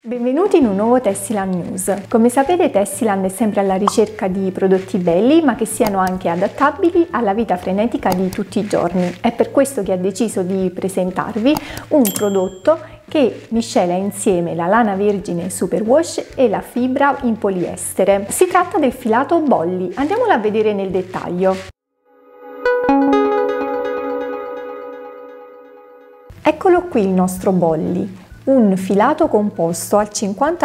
Benvenuti in un nuovo Tessiland News. Come sapete, Tessiland è sempre alla ricerca di prodotti belli ma che siano anche adattabili alla vita frenetica di tutti i giorni. È per questo che ha deciso di presentarvi un prodotto che miscela insieme la lana vergine superwash e la fibra in poliestere. Si tratta del filato Bolli. Andiamolo a vedere nel dettaglio. Eccolo qui il nostro Bolli. Un filato composto al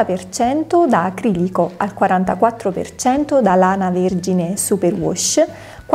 50% da acrilico, al 44% da lana vergine superwash,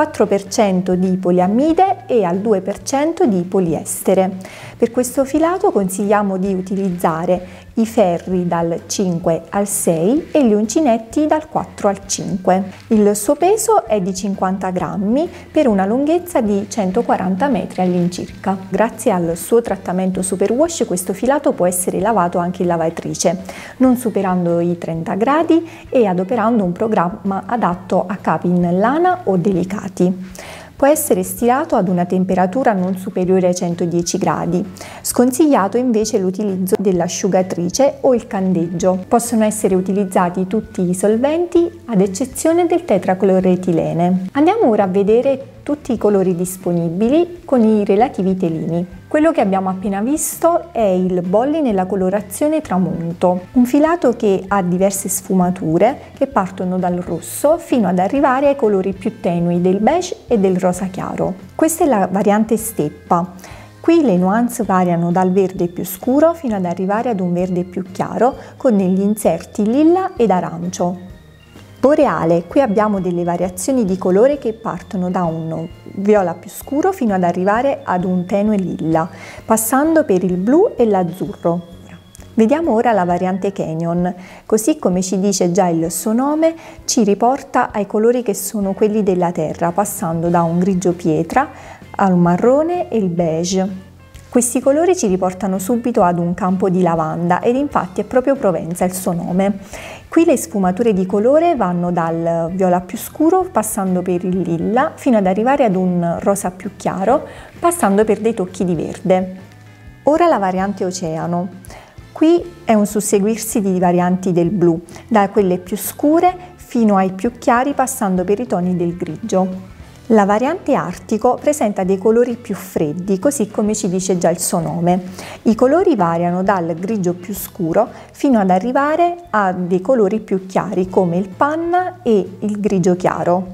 4% di poliamide e al 2% di poliestere. Per questo filato consigliamo di utilizzare i ferri dal 5 al 6 e gli uncinetti dal 4 al 5. Il suo peso è di 50 grammi per una lunghezza di 140 metri all'incirca. Grazie al suo trattamento superwash questo filato può essere lavato anche in lavatrice, non superando i 30 gradi e adoperando un programma adatto a capi in lana o delicati. Può essere stirato ad una temperatura non superiore ai 110 gradi. Sconsigliato invece l'utilizzo dell'asciugatrice o il candeggio. Possono essere utilizzati tutti i solventi ad eccezione del tetracloretilene. Andiamo ora a vedere tutti i colori disponibili con i relativi telini. Quello che abbiamo appena visto è il Bolli nella colorazione tramonto, un filato che ha diverse sfumature che partono dal rosso fino ad arrivare ai colori più tenui del beige e del rosa chiaro. Questa è la variante steppa. Qui le nuance variano dal verde più scuro fino ad arrivare ad un verde più chiaro con degli inserti lilla ed arancio. Boreale, qui abbiamo delle variazioni di colore che partono da un viola più scuro fino ad arrivare ad un tenue lilla, passando per il blu e l'azzurro. Vediamo ora la variante Canyon, così come ci dice già il suo nome, ci riporta ai colori che sono quelli della terra, passando da un grigio pietra al marrone e il beige. Questi colori ci riportano subito ad un campo di lavanda ed infatti è proprio Provenza il suo nome. Qui le sfumature di colore vanno dal viola più scuro passando per il lilla fino ad arrivare ad un rosa più chiaro passando per dei tocchi di verde. Ora la variante Oceano. Qui è un susseguirsi di varianti del blu, da quelle più scure fino ai più chiari passando per i toni del grigio. La variante Artico presenta dei colori più freddi, così come ci dice già il suo nome. I colori variano dal grigio più scuro fino ad arrivare a dei colori più chiari come il panna e il grigio chiaro.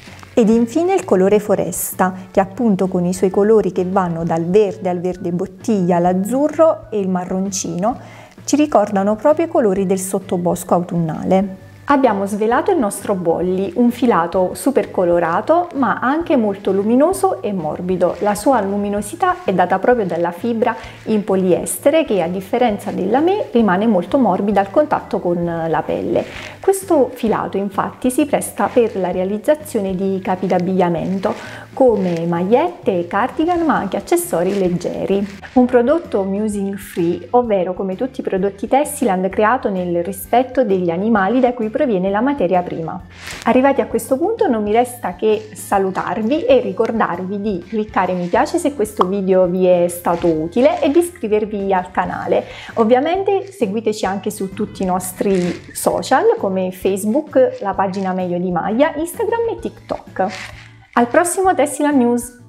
Ed infine il colore Foresta, che appunto con i suoi colori che vanno dal verde al verde bottiglia, all'azzurro e il marroncino, ci ricordano proprio i colori del sottobosco autunnale. Abbiamo svelato il nostro Bolli, un filato super colorato ma anche molto luminoso e morbido. La sua luminosità è data proprio dalla fibra in poliestere che a differenza della me rimane molto morbida al contatto con la pelle. Questo filato infatti si presta per la realizzazione di capi d'abbigliamento come magliette, cardigan ma anche accessori leggeri. Un prodotto musing free, ovvero come tutti i prodotti Tessiland creato nel rispetto degli animali da cui proviene la materia prima. Arrivati a questo punto non mi resta che salutarvi e ricordarvi di cliccare mi piace se questo video vi è stato utile e di iscrivervi al canale. Ovviamente seguiteci anche su tutti i nostri social come Facebook, la pagina Meglio di Maglia, Instagram e TikTok. Al prossimo Tessiland News!